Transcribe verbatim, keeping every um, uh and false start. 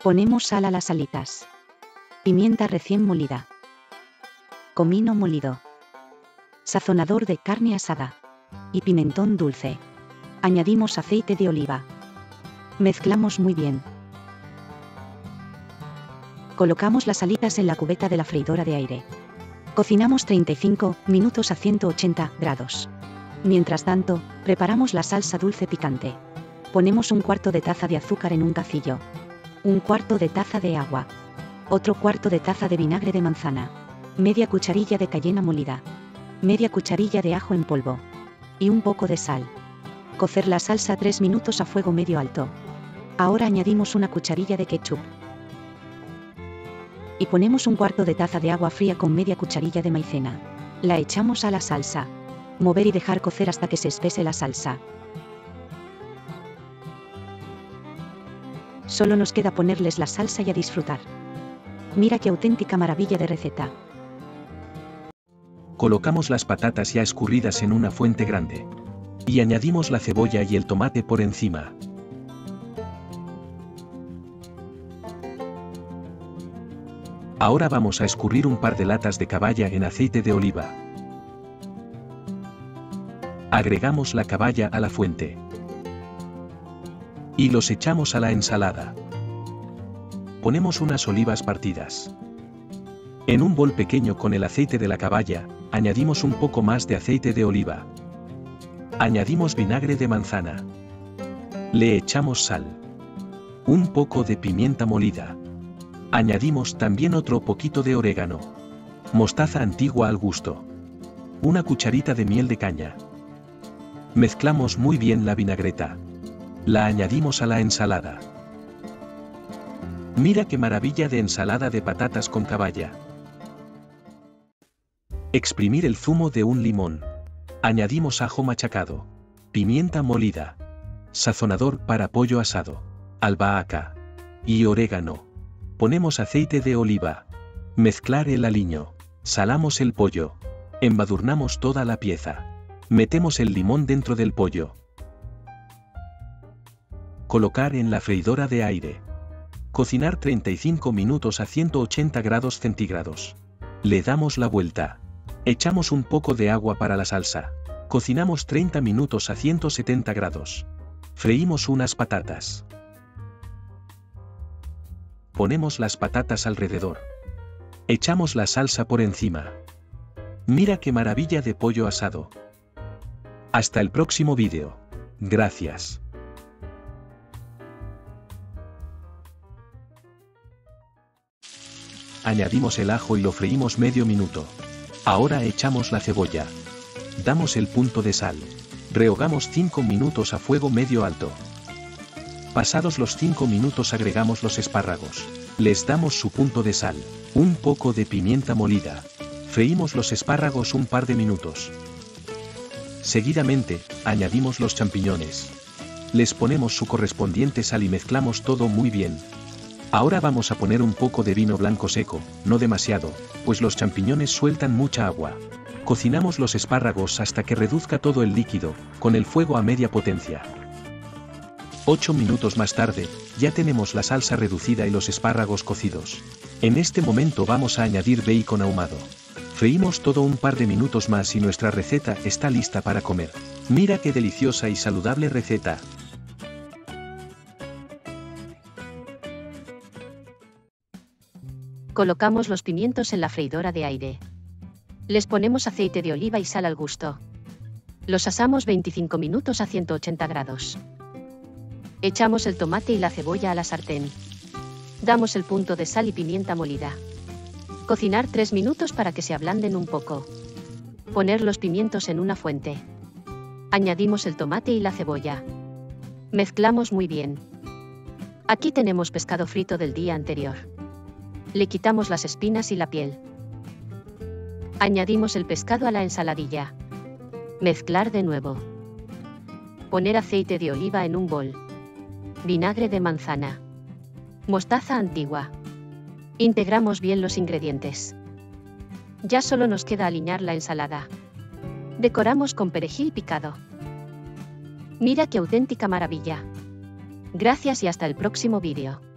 Ponemos sal a las alitas. Pimienta recién molida. Comino molido. Sazonador de carne asada. Y pimentón dulce. Añadimos aceite de oliva. Mezclamos muy bien. Colocamos las alitas en la cubeta de la freidora de aire. Cocinamos treinta y cinco minutos a ciento ochenta grados. Mientras tanto, preparamos la salsa dulce picante. Ponemos un cuarto de taza de azúcar en un cacillo. Un cuarto de taza de agua. Otro cuarto de taza de vinagre de manzana. Media cucharilla de cayena molida. Media cucharilla de ajo en polvo. Y un poco de sal. Cocer la salsa tres minutos a fuego medio alto. Ahora añadimos una cucharilla de ketchup. Y ponemos un cuarto de taza de agua fría con media cucharilla de maicena. La echamos a la salsa. Mover y dejar cocer hasta que se espese la salsa. Solo nos queda ponerles la salsa y a disfrutar. Mira qué auténtica maravilla de receta. Colocamos las patatas ya escurridas en una fuente grande. Y añadimos la cebolla y el tomate por encima. Ahora vamos a escurrir un par de latas de caballa en aceite de oliva. Agregamos la caballa a la fuente. Y los echamos a la ensalada. Ponemos unas olivas partidas. En un bol pequeño con el aceite de la caballa, añadimos un poco más de aceite de oliva. Añadimos vinagre de manzana. Le echamos sal. Un poco de pimienta molida. Añadimos también otro poquito de orégano. Mostaza antigua al gusto. Una cucharita de miel de caña. Mezclamos muy bien la vinagreta. La añadimos a la ensalada. Mira qué maravilla de ensalada de patatas con caballa. Exprimir el zumo de un limón. Añadimos ajo machacado. Pimienta molida. Sazonador para pollo asado. Albahaca. Y orégano. Ponemos aceite de oliva. Mezclar el aliño. Salamos el pollo. Embadurnamos toda la pieza. Metemos el limón dentro del pollo. Colocar en la freidora de aire. Cocinar treinta y cinco minutos a ciento ochenta grados centígrados. Le damos la vuelta. Echamos un poco de agua para la salsa. Cocinamos treinta minutos a ciento setenta grados. Freímos unas patatas. Ponemos las patatas alrededor. Echamos la salsa por encima. Mira qué maravilla de pollo asado. Hasta el próximo vídeo. Gracias. Añadimos el ajo y lo freímos medio minuto. Ahora echamos la cebolla. Damos el punto de sal. Rehogamos cinco minutos a fuego medio alto. Pasados los cinco minutos agregamos los espárragos. Les damos su punto de sal. Un poco de pimienta molida. Freímos los espárragos un par de minutos. Seguidamente, añadimos los champiñones. Les ponemos su correspondiente sal y mezclamos todo muy bien. Ahora vamos a poner un poco de vino blanco seco, no demasiado, pues los champiñones sueltan mucha agua. Cocinamos los espárragos hasta que reduzca todo el líquido, con el fuego a media potencia. ocho minutos más tarde, ya tenemos la salsa reducida y los espárragos cocidos. En este momento vamos a añadir bacon ahumado. Freímos todo un par de minutos más y nuestra receta está lista para comer. Mira qué deliciosa y saludable receta. Colocamos los pimientos en la freidora de aire. Les ponemos aceite de oliva y sal al gusto. Los asamos veinticinco minutos a ciento ochenta grados. Echamos el tomate y la cebolla a la sartén. Damos el punto de sal y pimienta molida. Cocinar tres minutos para que se ablanden un poco. Poner los pimientos en una fuente. Añadimos el tomate y la cebolla. Mezclamos muy bien. Aquí tenemos pescado frito del día anterior. Le quitamos las espinas y la piel. Añadimos el pescado a la ensaladilla. Mezclar de nuevo. Poner aceite de oliva en un bol. Vinagre de manzana. Mostaza antigua. Integramos bien los ingredientes. Ya solo nos queda aliñar la ensalada. Decoramos con perejil picado. Mira qué auténtica maravilla. Gracias y hasta el próximo vídeo.